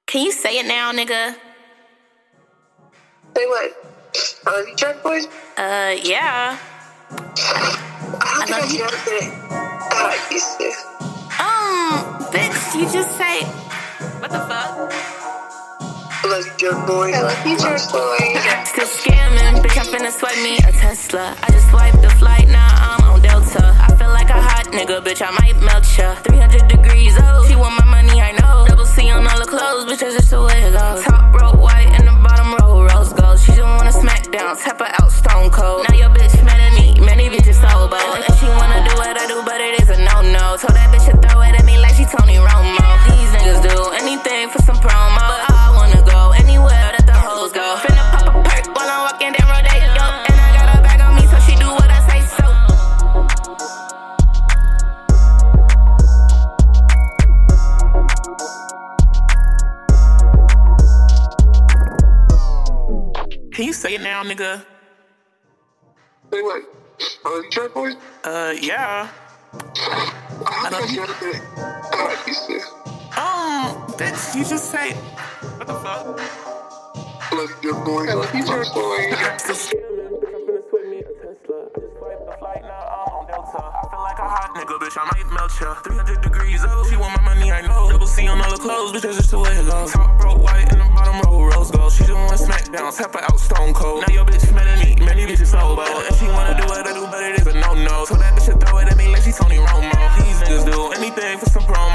Can you say it now, nigga? Say what? I love you, Jerk Boys? Yeah. How can I never say God, I used to? Bitch, you just say, what the fuck? I love you, Jerk Boys. I love you, Jerk Boys. Still scamming, bitch, I'm finna swipe me a Tesla. I just swiped the flight, now I'm on Delta. I feel like a hot nigga, bitch, I might melt ya. 300 degrees, oh, she want my money, I know. Double C on all the clothes, bitch, that's just the way it goes. Top row white and the bottom row rose gold. She just wanna smack down, tap her out stone cold. Now your bitch mad at me, many bitches so bold. And she wanna do what I do, but it is a no-no. Told that bitch to throw it at me like she Tony Romo. These niggas do anything for some promo, but I wanna go anywhere that the hoes go. Finna pop a perk while I'm walking down Rodeo, and I got a bag on me, so she do what I say so. Can you say it now, nigga? Say what? I love you, Jerk Boys? Yeah. How can I never say God, I used to? Bitch, you just say, what the fuck? I love you, Jerk Boys. I love you, Jerk Boys. Still scamming, bitch, I'm finna swim me a Tesla. I just swiped the flight, now I'm on Delta. I feel like a hot nigga, bitch, I might melt ya. 300 degrees, oh, she want my money, I know. Double C on all the clothes, bitch, that's just the way it goes. Top row white and the bottom row rose gold. She just wanna smack down, tap her out stone cold. Now your bitch mad at me, many bitches so bold. And she wanna do what I do, but it is a no-no. Told that bitch to throw it at me like she Tony Romo. These niggas do anything for some promo.